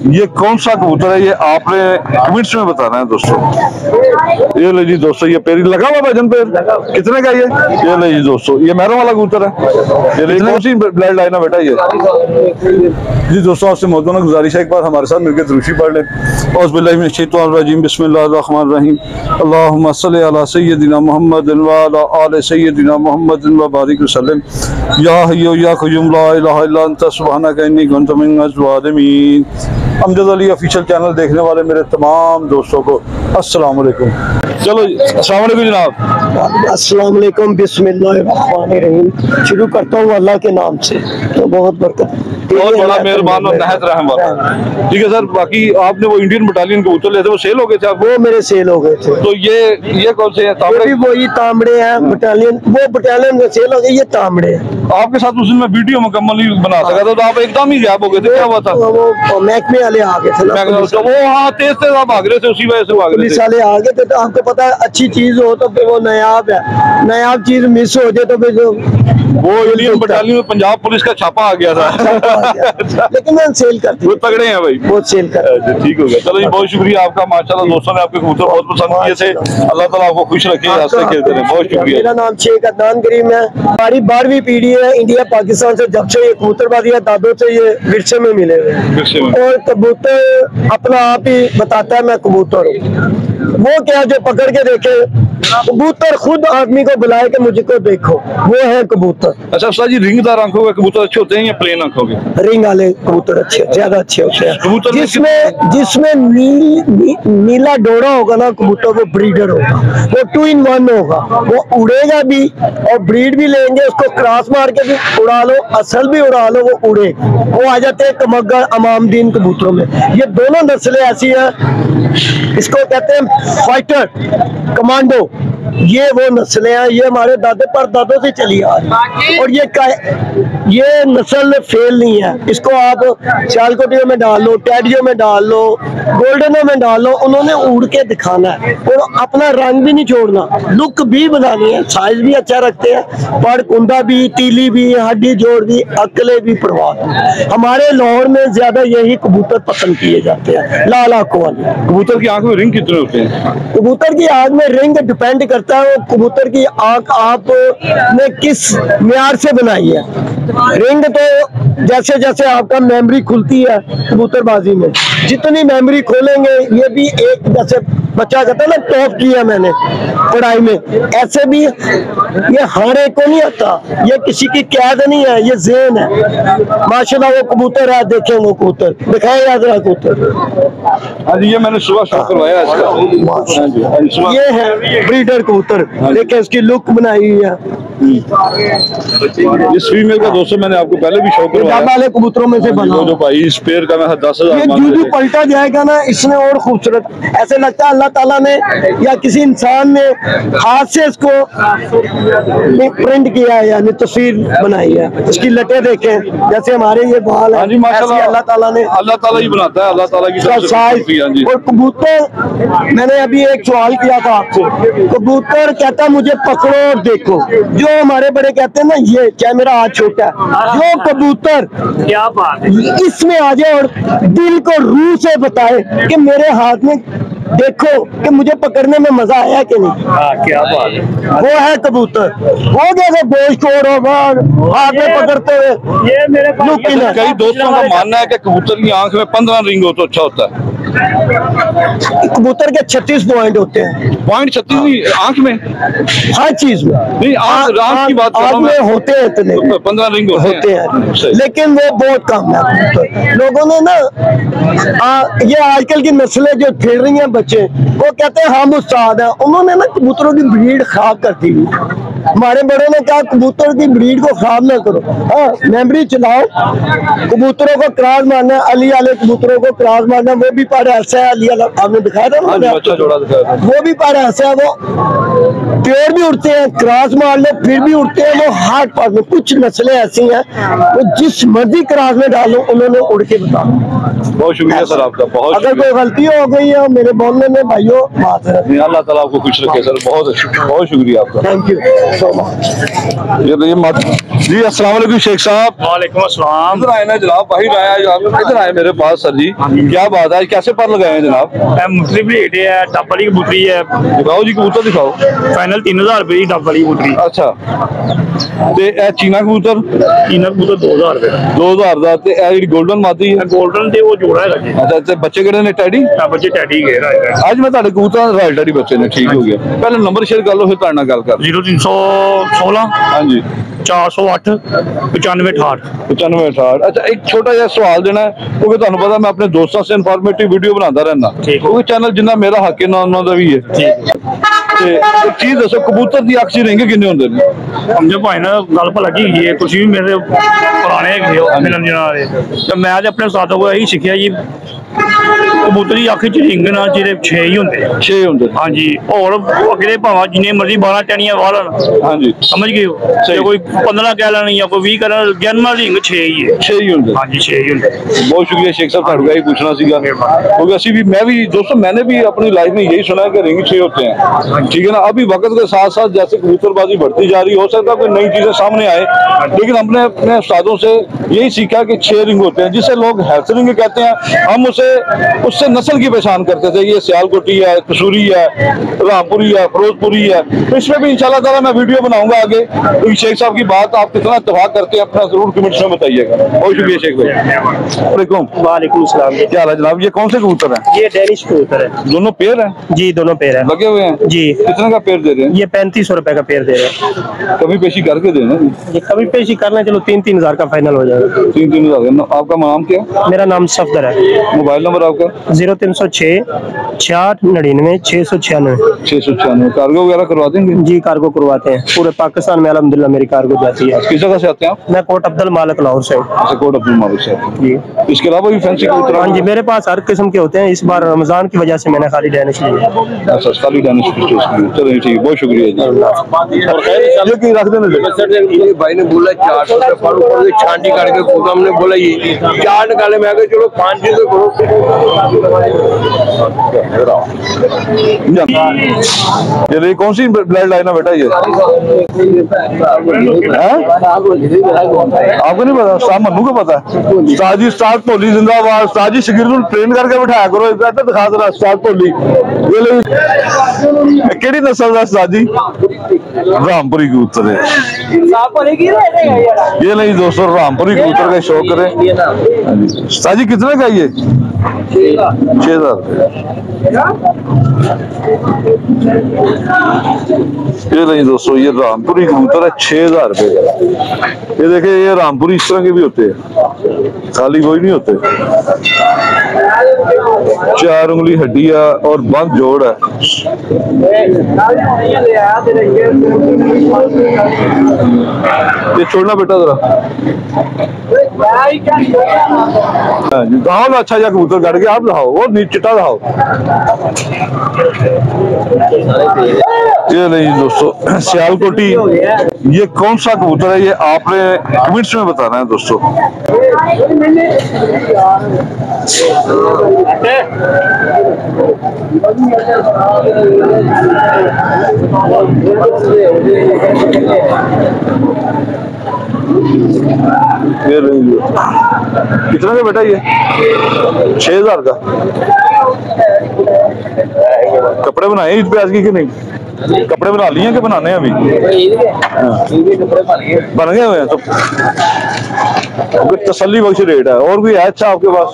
ये कौन सा कबूतर है, ये आपने कमेंट्स में बताना है दोस्तों। ये ले जी दोस्तों, ये पेरी लगा हुआ वजन पे कितने का ये ले जी दोस्तों, ये महरों वाला कबूतर है। ये कौन सी ब्लड लाइन है बेटा ये जी दोस्तों? आपसे मौजूदा गुजारिश है एक बार हमारे साथ मिलकर दुरूशी पढ़ लें। औज़ुबिल्लाहिमिनश्शैतानिर्रजीम, बिस्मिल्लाहिर्रहमानिर्रहीम, अल्लाहुम्मा सल्लि अला सय्यदिना मुहम्मदिन व अला आलि सय्यदिना मुहम्मदिन व बारिक वसल्लम। या हय्यु या क़य्यूम ला इलाहा इल्ला अंता सुब्हानका इन्नी कुन्तु मिनज़ ज़ालिमीन। अमजद अली ऑफिशियल चैनल देखने वाले मेरे तमाम दोस्तों को अस्सलाम वालेकुम। चलो अस्सलाम वालेकुम जनाब। अस्सलाम वालेकुम, बिस्मिल्लाहिर्रहमानिर्रहीम। शुरू करता हूँ अल्लाह के नाम से, तो बहुत बरकत, बहुत बड़ा मेहरबान और नहायत रहम वाला। ठीक है सर, बाकी आपने वो इंडियन बटालियन कबूतर लेते वो सेल हो गए थे? वो मेरे सेल हो गए थे। तो ये कौन से हैं? तांबड़े? वही तांबड़े हैं बटालियन, वो बटालियन में सेल हो गए, ये तांबड़े हैं। आपके साथ उस दिन मैं वीडियो मुकम्मल नहीं बना सका था, तो आप एकदम ही गायब हो गए थे, क्या हुआ था? वो महकमे वाले आ गए थे ना, तो वो हाँ तेज आप भाग रहे थे, उसी वजह से भाग रहे थे। पुलिस वाले आ गए थे। तो आपको पता है अच्छी चीज हो तो फिर वो नायाब है, नायाब चीज मिस हो जाए तो फिर वो इंडियन बटालियन में पंजाब पुलिस का छापा आ गया था। लेकिन मैं सेल करती हूँ, वो तगड़े हैं भाई, बहुत सेल कर। ठीक हो गया। चलो जी, बहुत शुक्रिया आपका, माशाल्लाह दोस्तों ने आपके कबूतर बहुत पसंद किए थे। अल्लाह ताला आपको खुश रखे, हंसते खेलते रहे। बहुत शुक्रिया। मेरा नाम शेख अदनान करीम है। हमारी 12वीं पीढ़ी है इंडिया पाकिस्तान से, जब से ये कबूतरबाजी है दादों से ये विरसे में मिले हुए, और कबूतर अपना आप ही बताता है मैं कबूतर हूँ। वो क्या जो पकड़ के देखे, कबूतर खुद आदमी को बुलाए कि मुझको देखो, वो है कबूतर। अच्छा उस्ताद जी, रिंगदार आंखों के कबूतर अच्छे होते हैं या प्लेन आंखों के? रिंग वाले कबूतर अच्छे, ज्यादा अच्छे होते हैं। कबूतर जिसमें नीला डोरा होगा ना कबूतर, वो ब्रीडर होगा, वो 2 in 1 होगा। वो उड़ेगा भी और ब्रीड भी लेंगे, उसको क्रॉस मार के भी उड़ा लो, असल भी उड़ा लो, वो उड़े। वो आ जाते हैं कमगर अमामदीन कबूतरों में। ये दोनों नस्लें ऐसी हैं, इसको कहते हैं फाइटर, कमांडो। ये वो नस्लें हैं, ये हमारे दादे परदादों से चली आ रही। और ये नस्ल फेल नहीं है। इसको आप सियालकोटियों में डाल लो, टैडियों में डाल लो, गोल्डनों में डाल लो, उन्होंने उड़ के दिखाना है और अपना रंग भी नहीं छोड़ना, लुक भी बनानी है। साइज भी अच्छा रखते हैं, पर कुंदा भी, तीली भी, हड्डी जोड़ भी, अकले भी, परवाह। हमारे लाहौर में ज्यादा यही कबूतर पसंद किए जाते हैं, लाल आंखों वाले। कबूतर की आंख में रिंग कितने होते हैं? कबूतर की आंख में रिंग डिपेंड करता है वो कबूतर की आंख आपने किस म्यार से बनाई है। रिंग तो जैसे जैसे आपका मेमोरी खुलती है कबूतरबाजी में, जितनी मेमोरी खोलेंगे, ये भी एक जैसे बच्चा कहता है ना टॉप किया मैंने पढ़ाई में, ऐसे भी ये हर एक को नहीं आता, ये किसी की कैद नहीं है, ये ज़ेन है। माशाल्लाह वो कबूतर है, देखें वो कबूतर दिखाए याद रहा कबूतर। हाँ जी, ये मैंने सुबह शौक करवाया इसका। ये है ब्रीडर कबूतर, देखिए इसकी लुक बनाई हुई है। इस फीमेल का दोस्तों मैंने आपको पहले भी शौक करवाया वाले कबूतरों में से बना, जो भाई इस पेड़ का मैं 10,000 ये पलटा जाएगा ना, इसमें और खूबसूरत ऐसे लगता है अल्लाह ताला ने या किसी इंसान ने हाथ से इसको प्रिंट किया है, यानी तस्वीर बनाई है। इसकी लटें देखें, जैसे हमारे ये बाल है, अल्लाह ताला ही बनाता है, अल्लाह ताला की साइज। और कबूतर, मैंने अभी एक सवाल किया था आपसे, कबूतर कहता मुझे पकड़ो और देखो, जो हमारे बड़े कहते हैं ना, ये क्या मेरा हाथ छोटा है, जो कबूतर क्या बात है इसमें आ जाए और दिल को रूह से बताए कि मेरे हाथ में देखो कि मुझे पकड़ने में मजा आया कि नहीं। क्या बात है, वो है कबूतर। वो जैसे गोश्त हाथ में पकड़ते हुए, ये मेरे कई दोस्तों का मानना है कि कबूतर की आंख में 15 रिंग हो तो अच्छा होता है। कबूतर के 36 पॉइंट होते हैं। पॉइंट 36 आंख में, हर चीज में नहीं, आंख की बात आंख में होते हैं इतने, 15 रिंग होते हैं, लेकिन वो बहुत कम है। लोगों ने ना ये आजकल की नस्लें जो खेल रही हैं बच्चे, वो कहते हैं हम उस्ताद हैं, उन्होंने ना कबूतरों की ब्रीड खराब कर दी। हमारे बड़ों ने कहा कबूतर की ब्रीड को खराब ना करो, हाँ मेमोरी चलाओ, कबूतरों को क्रॉस मारना, अली वाले कबूतरों को क्रॉस मारना, वो भी पारा ऐसा है, अली वाला आपने दिखाया था ना, अच्छा जोड़ा दिखाया, वो भी पारा ऐसा है, वो पेड़ भी उड़ते हैं, क्रॉस मार लो फिर भी उड़ते हैं, वो हार्ट पार्ट में। कुछ नस्लें ऐसी हैं वो जिस मर्जी क्रॉस में डालो उन्होंने उड़ के बताओ। बहुत शुक्रिया सर आपका, बहुत अगर कोई गलती हो गई है मेरे बोलने में भाइयों, बात है, अल्लाह ताला आपको खुश रखे सर, बहुत शुक्रिया आपका, थैंक यू। So much. जी अस्सलाम वालेकुम शेख साहब। वालेकुम अस्सलाम। इधर आए ना जनाब, बाहर आया इधर आए मेरे पास सर जी। क्या बात है, कैसे पर लगाए हैं जनाब? मुख्तलिफ रेट है, टप वाली कबूतरी है। दिखाओ जी कबूतर दिखाओ। फाइनल 3000 रुपए की टप वाली कबूतरी। अच्छा ते ए चीना कबूतर चीना कबूतर 2000 रुपए। 2000 ਦਾ ਤੇ ਇਹ ਜਿਹੜੀ 골ਡਨ ਮਾਦੀ ਹੈ। गोल्डन ਤੇ ਉਹ ਜੋੜਾ ਹੈਗਾ ਜੀ। ਅੱਛਾ ਤੇ ਬੱਚੇ ਕਿਹੜੇ ਨੇ ਟੈਡੀ? ਬੱਚੇ ਟੈਡੀ ਗਏ ਰਾ ਅੱਜ ਮੈਂ ਤੁਹਾਡੇ ਕਬੂਤਰਾਂ ਦੇ ਟੈਡੀ ਬੱਚੇ ਨੇ, ਠੀਕ ਹੋ ਗਿਆ। ਪਹਿਲੇ ਨੰਬਰ ਸ਼ੇਅਰ ਕਰ ਲਓ ਫਿਰ ਤੁਹਾਡੇ ਨਾਲ ਗੱਲ ਕਰ। 0316 ਹਾਂਜੀ 408 9568। 9568। अच्छा एक छोटा जिहा सवाल देना है क्योंकि ਤੁਹਾਨੂੰ ਪਤਾ मैं अपने दोस्तों से इन्फॉर्मेटिव वीडियो बनाता रहना क्योंकि चैनल जिन्ना मेरा हक है ना ਉਹਨਾਂ ਦਾ ਵੀ ਹੈ। ਤੇ ਇੱਕ ਚੀਜ਼ ਦੱਸੋ, ਕਬੂਤਰ ਦੀ ਅਕਸੀ ਰਿੰਗ ਕਿੰਨੇ ਹੁੰਦੇ ਨੇ? ਸਮਝੋ ਭਾਈ ਨਾ ਗੱਲ ਭਲਾ ਕੀ ਹੈ, ਤੁਸੀਂ ਵੀ ਮੇਰੇ ਪੁਰਾਣੇ ਹੈਗੇ ਹੋ ਮਿਲਣ ਜਣਾ ਵਾਲੇ, ਤੇ ਮੈਂ ਤੇ ਆਪਣੇ ਉਸਤਾਦੋਂ ਕੋਲ ਇਹੀ ਸਿੱਖਿਆ ਜੀ, ਕਬੂਤਰੀ ਅੱਖ ਚ ਰਿੰਗ ਨਾਲ ਜਿਹੜੇ 6 ਹੀ ਹੁੰਦੇ। 6 ਹੁੰਦੇ ਹਾਂਜੀ, ਹੋਰ ਅਗਲੇ ਭਾਵੇਂ ਜਿੰਨੇ ਮਰਜ਼ੀ 12 ਟੈਣੀਆਂ ਵਾਹ ਲੈਣ। ਹਾਂਜੀ ਸਮਝ ਗਏ ਹੋ, ਜੇ ਕੋਈ 15 ਕਹਿ ਲੈਣ ਜਾਂ ਕੋਈ 20 ਕਰਨ, ਜਨਰਲ ਰਿੰਗ 6 ਹੀ ਹੈ। 6 ਹੀ ਹੁੰਦੇ। ਹਾਂਜੀ 6 ही ਹੁੰਦੇ। बहुत शुक्रिया शेख साहब, ਤੁਹਾਡਾ यही पूछना सीगा क्योंकि ਅਸੀਂ भी मैं भी दोस्तों मैंने भी अपनी लाइफ में यही सुना है कि रिंग 6 होते हैं, ठीक है ना। अभी वक्त के साथ साथ जैसे कबूतरबाजी बढ़ती जा रही, हो सकता है कोई नई चीजें सामने आए, लेकिन हमने अपने उस्तादों से यही सीखा कि 6 रिंग होते हैं, जिसे लोग हैल्थ रिंग कहते हैं। हम उससे नस्ल की पहचान करते थे, ये सियालकोटी है, कसूरी है, रामपुरी है, फिरोजपुरी है। तो इसमें भी इंशाल्लाह ताला मैं वीडियो बनाऊंगा आगे। तो शेख साहब की बात आप कितना इत्तेफाक करते हैं अपना जरूर कमेंट्स में बताइएगा। बहुत शुक्रिया शेख भाई। वालेकुम सलाम। क्या हाल है जनाब? ये कौन से कबूतर हैं? ये डेनिश कबूतर है। दोनों पेयर हैं? जी दोनों पेयर है लगे हुए हैं जी। कितने का पेयर दे रहे हैं? ये 3500 रुपए का पेयर दे रहे हैं। कभी पेशी करके देना। ये कभी पेशी करना, चलो 3-3 हजार का फाइनल हो जाएगा। 3-3 हजार। आपका नाम क्या? मेरा नाम सफदर है। मोबाइल नंबर आपका? 0306 6699 696। 696। कार्गो वगैरह करवा देंगे? जी कार्गो करवाते हैं पूरे पाकिस्तान में, अल्हम्दुलिल्लाह मेरी कार्गो जाती है। किस जगह से आते हैं आप? मैं कोट अब्दुल मालिक लाहौर से। अच्छा, कोट अब्दुल मालिक से आते हैं। जी इसके अलावा भी फैंसी कबूतर? हाँ जी, मेरे पास हर किस्म के होते हैं। इस बार रमजान की वजह से मैंने खाली डेनिश लिया। अच्छा, खाली डेनिश चलिए ठीक है, बहुत शुक्रिया जी। ये की रख देना भाई ने बोला 400 रुपये फारूक छांटी करके खुद हमने बोला ये 4 निकाले, मैं चलो 5 तो करो। ये कौन सी ब्लड लाइन है बेटा ये? आपको नहीं पता? उस्ताद मन्नू को पता है? उस्ताद जी, उस्ताद भोली जिंदाबाद। उस्ताद जी शिगिर्द ट्रेन करके बिठाया करो, इधर दिखा देना उस्ताद भोली। ये ले केड़ी नस्ल का उस्ताद जी? रामपुरी कबूतर है ये। नहीं दोस्तों, रामपुरी कबूतर का शौक करें। उस्ताद जी कितने का ये? 6000। ये नहीं दोस्तों, ये रामपुरी कबूतर है 6000 रुपए का। ये देखिए, ये रामपुरी इस तरह के भी होते हैं, खाली कोई नहीं होते। 4 उंगली हड्डियां और बंद जोड़ है। ये छोड़ना बेटा जरा। गाँव में अच्छा जा कबूतर काट के आप लाओ, वो चिट्टा लाओ। ये नहीं दोस्तों, सियालकोटी। ये कौन सा कबूतर है ये आपने कमेंट्स में बताना है दोस्तों। ये नहीं, कितना का बेटा ये? 6000 का। कपड़े बनाए ईद पे आज की कि नहीं? कपड़े बना लिए कि बनाने हैं अभी? बन गए हुए हैं तो तसल्ली बख्श रेट है। और भी है अच्छा आपके पास?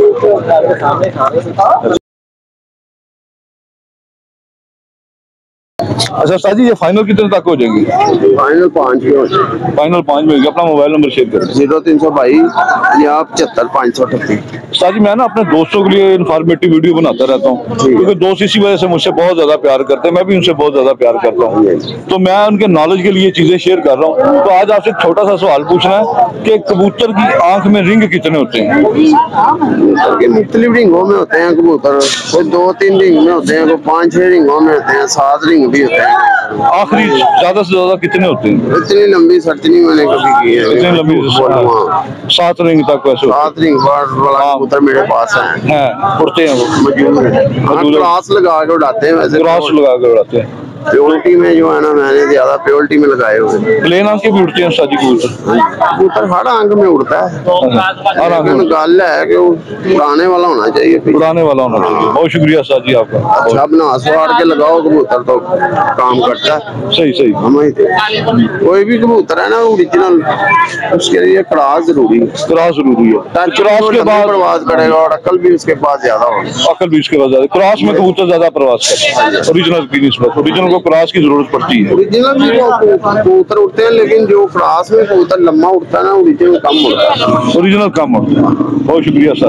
अच्छा उस्ताद जी, ये फाइनल कितने तक हो जाएगी? फाइनल 5 फाइनल 5 में होगी। अपना मोबाइल नंबर शेयर करें। 0322 या 75 538। उस्ताद जी, मैं ना अपने दोस्तों के लिए इन्फॉर्मेटिव वीडियो बनाता रहता हूँ क्योंकि दोस्त इसी वजह से मुझसे बहुत ज्यादा प्यार करते हैं, मैं भी उनसे बहुत ज्यादा प्यार करता हूँ, तो मैं उनके नॉलेज के लिए चीजें शेयर कर रहा हूँ। तो आज आपसे छोटा सा सवाल पूछना है कि कबूतर की आंख में रिंग कितने होते हैं? मुख्तलिफ रिंगों में होते हैं कबूतर, कोई 2-3 रिंग में होते हैं, कोई 5-6 रिंगों में होते हैं, 7 रिंग भी होते हैं। आखिरी ज्यादा से ज्यादा कितने होते हैं? इतनी लंबी सर्च नहीं मैंने कभी की है। इतनी लंबी 7 रिंग तक वैसे 7 रिंग वाला कबूतर मेरे पास है, उड़ते हैं वो मौजूद है। क्रॉस लगा के उड़ाते हैं, वैसे क्रॉस लगा कर उड़ाते हैं। प्योरिटी में जो है ना, मैंने ज्यादा प्योरिटी में लगाए हुए। प्लेन आंख के भी उड़ते हैं उस्ताद जी कबूतर? कबूतर हर अंग में उड़ता है, लेकिन गल है कि वो उड़ाने वाला होना चाहिए, उड़ाने वाला होना चाहिए। बहुत शुक्रिया उस्ताद जी आपका। अच्छा बना सवार के लगाओ कबूतर तो काम करता है। सही सही। कोई भी कबूतर है ना ओरिजिनल, उसके लिए क्रॉस जरूरी है। क्रॉस जरूरी है। क्रॉस के बाद प्रवास करेगा और अकल भी उसके पास ज्यादा होगी। अकल भी उसके बाद ज्यादा। क्रॉस में कबूतर ज्यादा प्रवास करता है ओरिजिनल की निस्बत। ओरिजिनल को क्रॉस की जरूरत पड़ती है। ओरिजिनल भी कबूतर उड़ते हैं, लेकिन जो क्रॉस में कबूतर लंबा उड़ता है ना, ओरिजिनल कम उड़ता है। ओरिजिनल कम उड़ता है। बहुत शुक्रिया सर।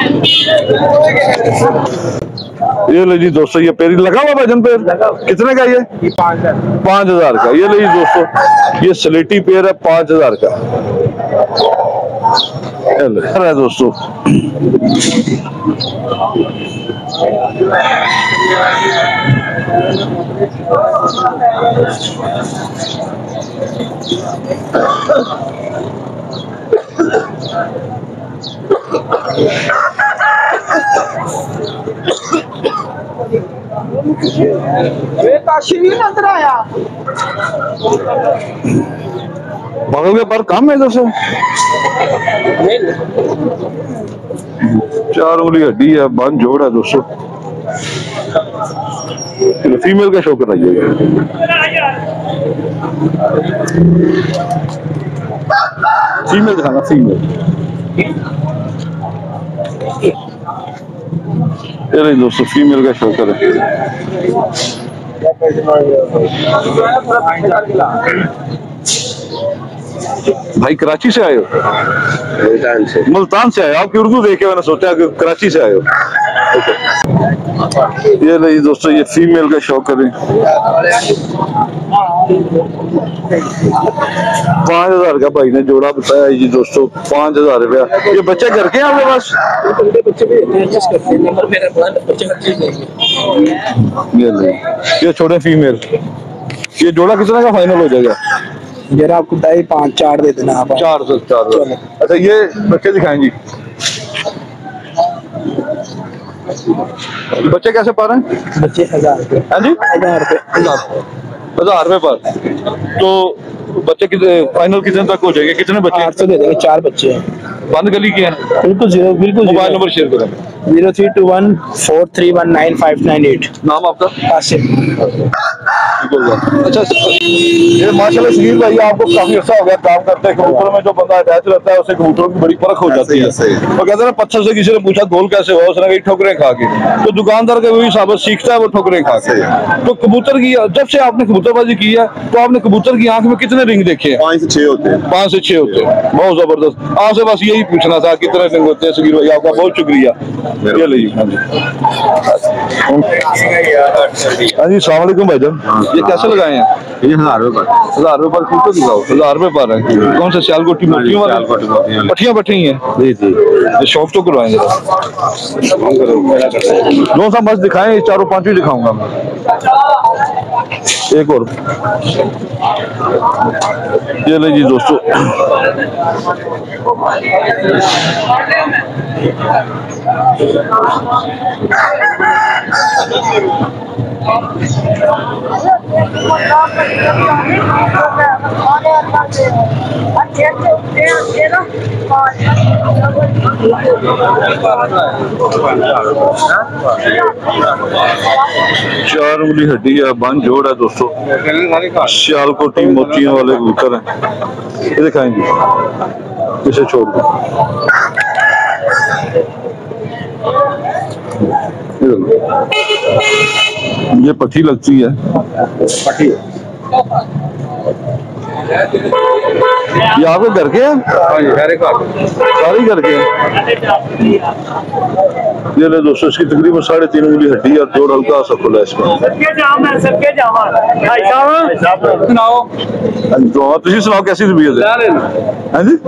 ये ले जी दोस्तों, ये पेरी लगा हुआ भाईजान पेड़ कितने का? ये 5,000 का। ये ले जी दोस्तों, ये स्लेटी पेड़ है 5,000 का है दोस्तों। नजर आया बगल के पर कम है इधर से। 4 उंगली हड्डी है, बन जोड़ है दोस्तों। फीमेल का शो कराइएगा। फीमेल दिखाना, फीमेल। ये नहीं दोस्तों, फीमेल का शो करें। भाई कराची से आए हो? मुल्तान से आए हो? आपकी उर्दू देखे मैंने सोचा कि कराची से आए हो। ये नहीं दोस्तों, ये फीमेल का शौक करें। 5,000 का भाई ने जोड़ा बताया जी दोस्तों। 5,000 रुपया। ये बच्चे घर के हैं आपके पास? ये छोटे फीमेल। ये जोड़ा कितना का फाइनल हो जाएगा? जरा आपको 5-4 दे देना आप। 4 से 4। अच्छा ये बच्चे दिखाएं जी। बच्चे कैसे पा रहे हैं? बच्चे 1,000 रुपए। हाँ जी 1,000 रुपए। 1,000 रुपए पर। तो बच्चे कितने फाइनल कितने तक हो जाएंगे? कितने बच्चे? 800 दे देंगे। 4 बच्चे हैं। बंद गली की है? बिल्कुल जीरो। बिल्कुल मोबाइल नंबर शेयर करें। 0321431958। नाम आपका? आसिफ। अच्छा ये माशाल्लाह सगीर भाई, आपको काफी अच्छा हो गया काम करते हैं। कबूतरों में जो बंदा अटैच रहता है उसे कबूतरों की बड़ी परख हो जाती है। वो कहते हैं पत्थर से किसी ने पूछा गोल कैसे हुआ, उसने कही ठोकरें खा के। तो दुकानदार का वही साबित सीखता है वो ठोकरें खा के। तो कबूतर की जब से आपने कबूतरबाजी की है तो आपने कबूतर की आंख में कितने रिंग देखे हैं? 5 से 6 होते हैं। 5 से 6 होते हैं। बहुत जबरदस्त। आपसे बस यही पूछना था कितने रिंग होते हैं सगीर भाई। आपका बहुत शुक्रिया। ये लीजिए। हाँ जी हाँ जी सलाम अलैकुम भाईजान। ये कैसे लगाए हैं? ये 1,000 रुपए। 1,000 रुपए पर कबूतर दिखाओ। 1,000 रुपए पर है। कौन से सियालकोटी मोतियों वाले? पट्टियां पट्टी हैं जी जी। ये शॉप तो करवाएंगे। दो सा मस्त दिखाएं, 4-5 ही दिखाऊंगा मैं। एक और ये ले जी दोस्तों। चार उंगली हड्डी है, बन जोड़ है दोस्तों। सियालकोटी मोतियों वाले कबूतर हैं। ये दिखाएंगे, इसे छोड़ दो। ये पट्टी लगती है। पट्टी ये आपके घर के हैं? सारे घर के हैं। ये ले दोस्तों, इसकी तकरीबन 3.5 उंगली हड्डी और जोड़ हल्का सा खुला है इसमें। तुझे सुनाओ कैसी तबीयत है? हाँ जी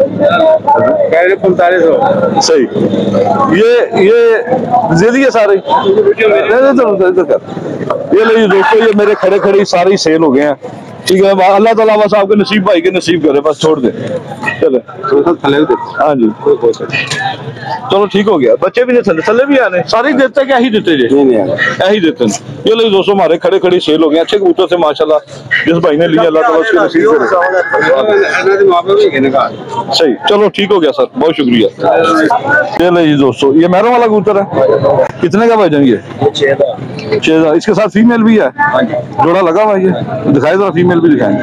4500 सही। ये दे दिए सारे। ये ले दोस्तों, ये मेरे खड़े खड़े सारे सेल हो गए हैं। ठीक है, अल्लाह ताला बस आपके नसीब भाई के नसीब करे, बस छोड़ दे। चले हाँ जी, चलो ठीक हो गया। बच्चे भी नहीं थले भी आने सारे देते क्या ही देते जी, यही देते हैं। ये लोग दोस्तों हमारे खड़े खड़े सेल हो गए अच्छे कबूतर से माशाल्लाह। जिस भाई ने लिया अल्लाह ताला उसके नसीब करे। सही, चलो ठीक हो गया सर, बहुत शुक्रिया। ये ले जी दोस्तों, ये मैरों वाला कबूतर है, कितने का भाईजान ये? 6,000। इसके साथ फीमेल भी है, जोड़ा लगा हुआ है। ये दिखाए जरा, फीमेल भी दिखाएंगे।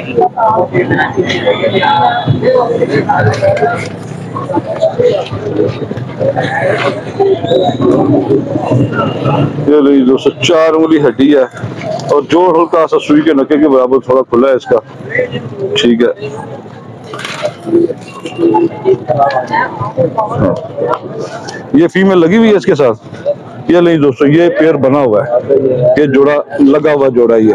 ये ली दोस्तों 4 उंगली हड्डी है और जोड़ हल्का सा सुई के नके के बराबर थोड़ा खुला है इसका। ठीक है, ये फीमेल लगी हुई है इसके साथ। ये नहीं दोस्तों, ये पेयर बना हुआ है, ये जोड़ा लगा हुआ जोड़ा ही है।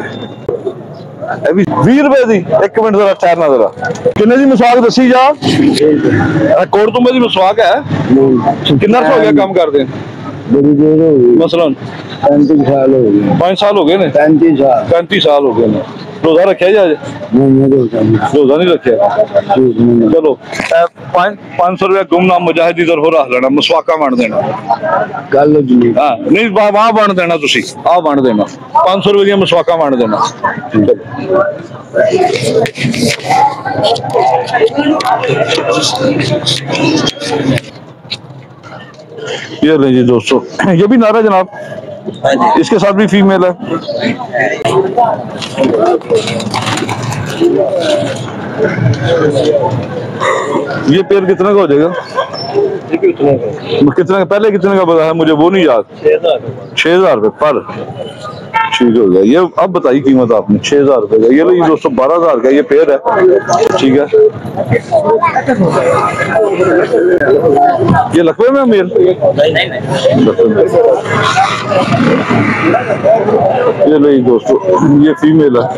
20 रुपए दी, एक मिनट जरा ठहरना जरा। किन्ने दी मसवाक दसी जा? कोट तुम्बे दी मसवाक है? कितना हो गया काम करते? मसलन 35 साल हो गए। 5 साल हो गए ने? 35 साल हो गए ने। रोजा रखा जा? रोजा नहीं रखा। चलो 500 रुपया गुमनाम मुजाहिद इधर हो रहा लेना, मसवाका बन देना। गल हाँ नहीं, वहां बन देना, तुसी आ बन देना। 500 रुपये दी मसवाका बन देना। ये रही जी दोस्तों, ये भी नारा जनाब, इसके साथ भी फीमेल है। ये पेड़ कितने का हो जाएगा? कितने का पहले कितने का बताया मुझे वो नहीं याद। 6,000 रुपये पर। ठीक हो गया। ये अब बताइए कीमत आपने 6,000 रुपये का। ये लो ये दोस्तों 12,000 का ये पेड़ है। ठीक है, ये लखनऊ में मेल? ये नहीं दोस्तों, ये फीमेल है।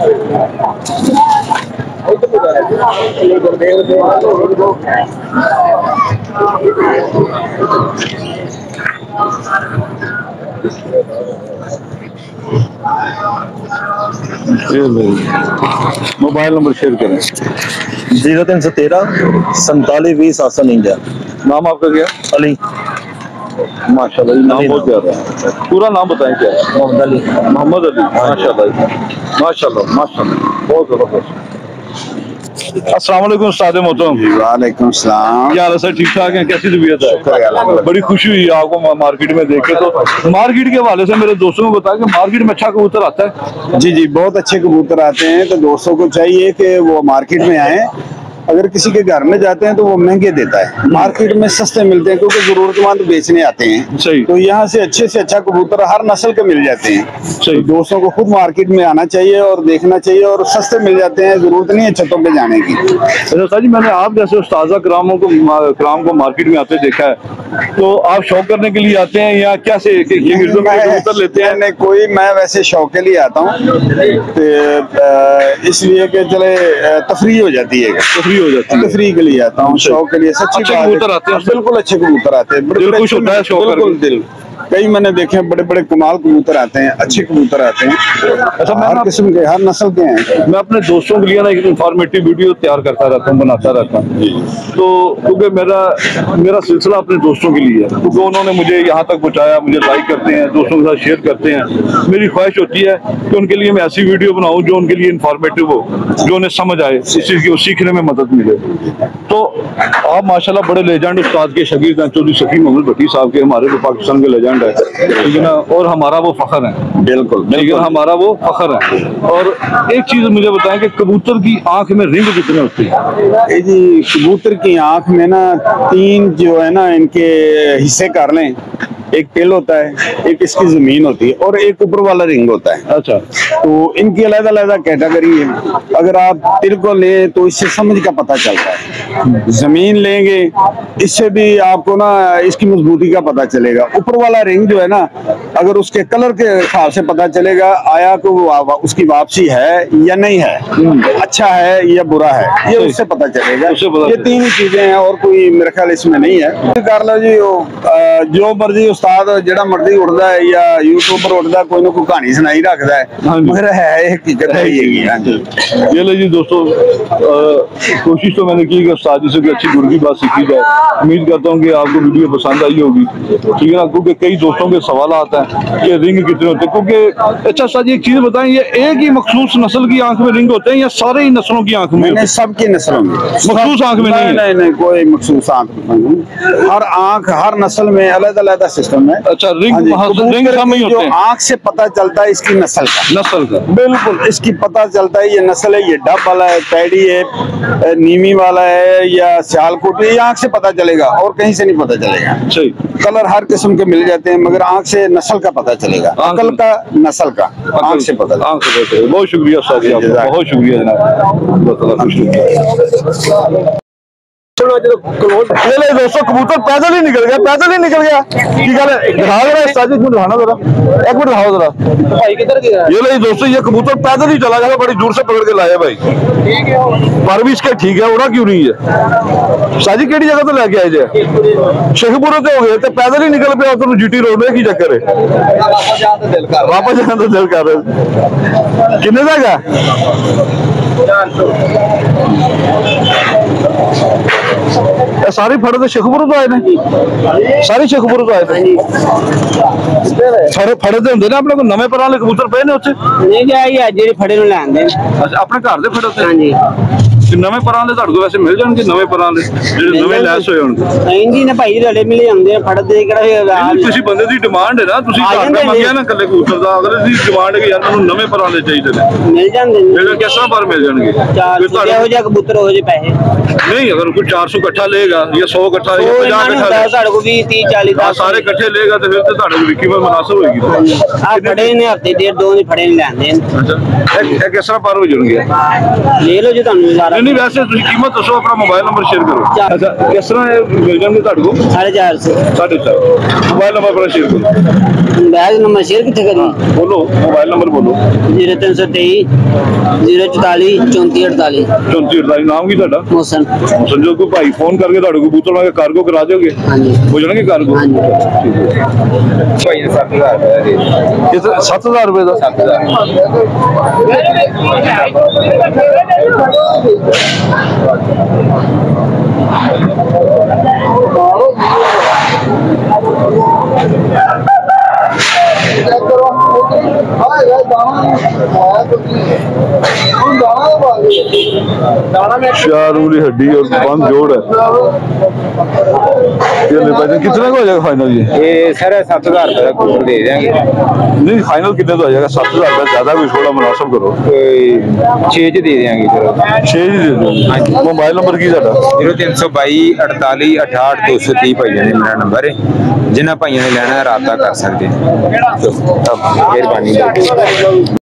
मोबाइल नंबर शेयर करें। 0313 47 20 749। नाम आपका क्या? अली। माशाल्लाह, ये नाम बहुत प्यारा है। पूरा नाम बताएं क्या है? मोहम्मद अली। मोहम्मद अली। माशाल्लाह माशाल्लाह माशाल्लाह, बहुत जबरदस्त। अस्सलाम वालेकुम उस्ताद मोहतरम। वालेकुम सलाम। क्या हाल है सर, ठीक ठाक हैं? कैसी तबीयत है? बड़ी खुशी हुई आपको मार्केट में देख के। तो मार्केट के हवाले से मेरे दोस्तों को बताया कि मार्केट में अच्छा कबूतर आता है। जी जी, बहुत अच्छे कबूतर आते हैं। तो दोस्तों को चाहिए कि वो मार्केट में आए। अगर किसी के घर में जाते हैं तो वो महंगे देता है, मार्केट में सस्ते मिलते हैं क्योंकि जरूरतमंद बेचने आते हैं। सही। तो यहाँ से अच्छे कबूतर हर नस्ल के मिल जाते हैं। सही। तो दोस्तों को खुद मार्केट में आना चाहिए और देखना चाहिए, और सस्ते मिल जाते हैं, जरूरत नहीं है छतों पे जाने की। अच्छा जी, मैंने आप जैसे उस्ताज़ा कराम को मार्केट में आते देखा है, तो आप शौक करने के लिए आते हैं या क्या से कबूतर लेते हैं? नहीं, कोई मैं वैसे शौक के लिए आता हूँ, इसलिए कि चले तफरीह हो जाती है, हो जाती है। तफरीह के लिए आता हूँ, शौक के लिए। सच्ची अच्छे बात कबूतर आते हैं, बिल्कुल अच्छे कबूतर आते हैं, दिल खुश होता है शौक बिल्कुल करके। दिल। कई मैंने देखे बड़े बड़े कमाल कबूतर आते हैं, अच्छे कबूतर आते हैं। अच्छा, हर किस्म के, हर नस्ल के हैं। मैं अपने दोस्तों के लिए ना एक इंफॉर्मेटिव वीडियो तैयार करता रहता हूँ, बनाता रहता हूँ। तो क्योंकि मेरा सिलसिला अपने दोस्तों के लिए है, क्योंकि उन्होंने मुझे यहाँ तक पहुँचाया, मुझे लाइक करते हैं, दोस्तों के साथ शेयर करते हैं। मेरी ख्वाहिश होती है कि उनके लिए मैं ऐसी वीडियो बनाऊँ जो उनके लिए इंफॉर्मेटिव हो, जो उन्हें समझ आए, इस चीज़ की सीखने में मदद मिले। तो आप माशाल्लाह बड़े लेजेंड उस्ताद के शगीर्द हैं, चौधरी सफी मोहम्मद भट्टी साहब के, हमारे पाकिस्तान के लेजेंड है, ठीक है ना, और हमारा वो फख्र है। बिल्कुल बिल्कुल हमारा वो फख्र है। और एक चीज मुझे बताएं कि कबूतर की आंख में रिंग कितने होती है? जी, कबूतर की आंख में ना 3 जो है ना इनके हिस्से कर लें। एक टेल होता है, एक इसकी जमीन होती है, और एक ऊपर वाला रिंग होता है। अच्छा। तो इनकी अलग-अलग कैटेगरी है। अगर आप टिल को ले तो इससे समझ का पता चलता है, जमीन लेंगे इससे भी आपको ना इसकी मजबूती का पता चलेगा। ऊपर वाला रिंग जो है ना, अगर उसके कलर के हिसाब से पता चलेगा आया कि वो उसकी वापसी है या नहीं है, अच्छा है या बुरा है, ये उससे पता चलेगा। ये तीन ही चीजें हैं और कोई मेरे ख्याल इसमें नहीं है। कर लो जी, जो मर्जी उस्ताद जेड़ा मर्जी उठता है या यूट्यूबर उठता कोई ना कोई कहानी सुनाई रखता है, मगर है हकीकत है ये। हाँ जी, ये ले जी दोस्तों, कोशिश तो मैंने की कि उस्ताद जी से भी अच्छी गुर की बात सीखी जाए। उम्मीद करता हूँ कि आपको वीडियो पसंद आई होगी, ठीक है ना, क्योंकि कई दोस्तों के सवाल आता है कि रिंग कितने होते हैं। क्योंकि अच्छा सर एक चीज बताएं, ये एक ही मखसूस नस्ल की आंख में रिंग होते हैं या सारे ही नस्लों की आंख में? सबकी नस्लों में मखसूस आंख में नहीं, नहीं कोई मखसूस आंख नहीं। हर आंख हर नस्ल में अलग अलग सिस्टम है। अच्छा, रिंग रिंग सब में जो आंख से पता चलता है इसकी नस्ल का बिल्कुल इसकी पता चलता है ये नस्ल है, ये डब वाला है, पैडी है, नीमी वाला है या सियालकोट, ये आंख से पता चलेगा और कहीं से नहीं पता चलेगा। सही, कलर हर किस्म के मिल जाते हैं मगर आंख से नस्ल का पता चलेगा, अकल का नस्ल का आंख से पता। बहुत शुक्रिया सर जी, बहुत शुक्रिया जनाब। दोस्तों कबूतर पैदल ही निकल गया, की गल है, दिखा जरा उस्ताद जी, एक मिनट दिखाना जरा, एक मिनट दिखाओ जरा भाई किधर गया। ये ले दोस्तों, ये कबूतर पैदल ही चला गया, बड़ी दूर से पकड़ के लाया भाई। ठीक है, पर भी इसका ठीक है, उड़ा क्यों नहीं है? उस्ताद जी केड़ी जगह तो लेके आए जे? शेखपुरे तो हो गए तो पैदल ही निकल पे तो जीटी रोड में की चक्कर है? वापस जाने तो दिल कर रहे। किन्ने तक है? सारी फड़े तो शेखपुर तो आए ने, सारी शेखपुर तो आए थे। सारे फड़े तो होंगे ना अपने को नवे पर वाले कबूतर पे ने उत्थे नहीं जाए जेडे फड़े नु लैंदे। अच्छा, अपने घर दे फड़े उत्थे? हां जी, नवे पर वाले ਤੁਹਾਡੇ ਕੋਲ ਵੈਸੇ ਮਿਲ ਜਾਣਗੇ, ਨਵੇਂ ਪਰ ਵਾਲੇ ਜਿਹੜੇ ਨਵੇਂ ਲੈਸ ਹੋਏ ਹੋਣਗੇ। ਇੰਦੀ ਨੇ ਭਾਈ ਰਲੇ ਮਿਲੇ ਹੁੰਦੇ ਆ, ਫੜਦੇ ਕਿਹੜਾ ਕਿਸੇ ਬੰਦੇ ਦੀ ਡਿਮਾਂਡ ਹੈ ਨਾ, ਤੁਸੀਂ ਘਰ ਦਾ ਮੰਗਿਆ ਨਾ ਕੱਲੇ ਕਬੂਤਰ ਦਾ, ਅਗਰ ਦੀ ਡਿਮਾਂਡ ਹੈ ਕਿ ਯਾਰ ਮੈਨੂੰ ਨਵੇਂ ਪਰ ਵਾਲੇ ਚਾਹੀਦੇ ਨੇ, ਮਿਲ ਜਾਂਦੇ ਨੇ। ਜਿਹੜੇ ਕਿਸ ਤਰ੍ਹਾਂ ਪਰ ਮਿਲ ਜਾਣਗੇ? ਇਹੋ ਜਿਹਾ ਕਬੂਤਰ ਹੋ ਜੇ ਪੈਸੇ नहीं, अगर कोई 400 इकट्ठा लेगा या 100 इकट्ठा या 50 इकट्ठा ਸਾਡੇ ਕੋਲ 20 30 40 सारे इकट्ठे लेगा तो फिर तो ਤੁਹਾਡੇ ਕੋਲ ਵਿਕੀ में मुनासिब होएगी। ਆ ਫੜੇ ਨੇ ਹਫਤੇ ਡੇਢ ਦੋ ਨਹੀਂ ਫੜੇ ਨਹੀਂ ਲੈਂਦੇ। अच्छा, एक किस तरह पर हो जाएंगे? ਲੈ ਲਓ ਜੀ, ਤੁਹਾਨੂੰ ਸਾਰਾ नहीं वैसे ਤੁਸੀਂ कीमत दसो, अपना मोबाइल नंबर शेयर करो। अच्छा, किस तरह मिल जाएंगे ਤੁਹਾਡੇ ਕੋਲ? 450 450 मोबाइल नंबर अपना शेयर करो। बैग नंबर शेयर कितने करी? बोलो मोबाइल नंबर बोलो। 0323 044 34 48 34 नाम की ਤੁਹਾਡਾ? ਮੋਸਨ। समझो कोई भाई फोन करके ਤੁਹਾਡੇ ਕੋਲ ਕਬੂਤਰ ਮੰਗੇ ਕਾਰਗੋ ਕਰਾ ਦਿਓਗੇ? ਹਾਂਜੀ, ਹੋ ਜਾਣਗੇ ਕਾਰਗੋ? ਹਾਂਜੀ। ਭਾਈ ਨੇ 7000 ਰੁਪਏ ਦੇ ਇਹ 7000 ਰੁਪਏ ਦਾ? 4 उंगली हड्डी और 5 जोड़ है। ये ले भाई कितने का हो जाएगा फाइनल? ये सर 7000 रुपए का कबूतर दे देंगे। नहीं, फाइनल कितने का हो जाएगा? 7000 रुपये ज्यादा, भी थोड़ा मुनासिब करो। 6 दे देंगे चलो। 6 ही दे दो। मोबाइल नंबर की ਤੁਹਾਡਾ? 0322 48 68 230 ਭਾਈਆਂ ਨੇ ਮੇਰਾ ਨੰਬਰ ਹੈ, ਜਿਨ੍ਹਾਂ ਭਾਈਆਂ ਨੇ ਲੈਣਾ ਰਾਬਤਾ ਕਰ ਸਕਦੇ। ਮਿਹਰਬਾਨੀ।